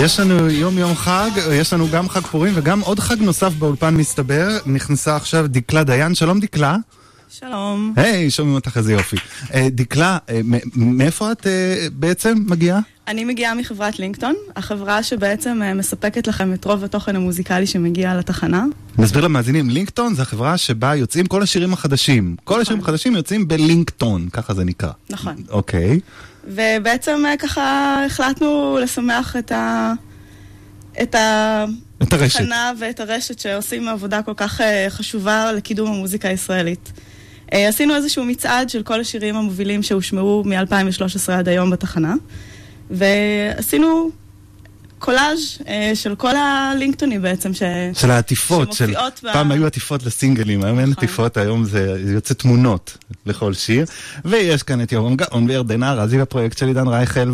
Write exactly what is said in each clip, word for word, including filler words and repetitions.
יש לנו יום יום חג, יש לנו גם חג פורים וגם עוד חג נוסף באולפן מסתבר. נכנסה עכשיו דקלה דיין. שלום דקלה. שלום. היי, שומעים אותך איזה יופי. דקלה, מאיפה את בעצם מגיעה? אני מגיעה מחברת לינקטון, החברה שבעצם מספקת לכם את רוב התוכן המוזיקלי שמגיע לתחנה. נסביר למאזינים, לינקטון זה החברה שבה יוצאים כל השירים החדשים. כל השירים החדשים יוצאים בלינקטון, ככה זה נקרא. נכון. אוקיי. ובעצם ככה החלטנו לשמח את ה... את ה... את הרשת. התחנה ואת הרשת שעושים עבודה כל כך חשובה לקידום המוזיקה הישראלית. עשינו איזשהו מצעד של כל השירים המובילים שהושמעו מ-אלפיים ושלוש עשרה עד היום בתחנה, ועשינו קולאז' של כל הלינקטונים בעצם ש... של העטיפות, של... ב... פעם היו עטיפות לסינגלים, היום אין עטיפות, היום זה יוצא תמונות לכל שיר, ויש כאן את ירון גאון וירדנה ארזי בפרויקט של עידן רייכל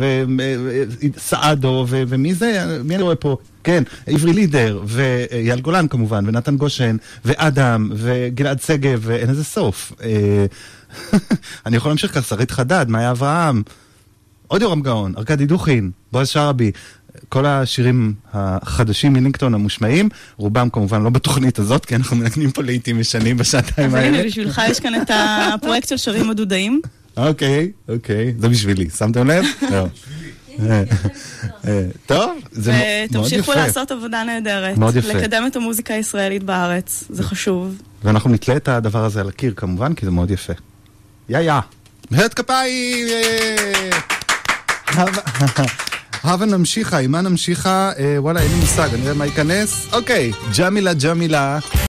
וסעדו, ומי זה? מי אני רואה פה? כן, עברי לידר, ויאל גולן כמובן, ונתן גושן, ואדם, וגלעד סגב, ואין איזה סוף. אני יכול להמשיך כאן, שרית חדד, מאיה אברהם, עוד יורם גאון, ארכדי דוכין, בועז שרבי, כל השירים החדשים מלינקטון המושמעים, רובם כמובן לא בתוכנית הזאת, כי אנחנו מנגנים פה לעיתים משנים בשעתיים האלה. אז הנה, בשבילך יש כאן את הפרויקט של שרים הדודאים. אוקיי, אוקיי, זה בשבילי, שמתם לב? לא. טוב, זה מאוד יפה. ותמשיכו לעשות עבודה נהדרת. מאוד יפה. לקדם את המוזיקה הישראלית בארץ, זה חשוב. ואנחנו נתלה את הדבר הזה על הקיר כמובן, כי זה מאוד יפה. יא יא. מחיאות כפיים! הבה נמשיכה, אימה נמשיכה, וואלה אין לי מושג, אני רואה מה ייכנס. אוקיי, ג'מילה ג'מילה.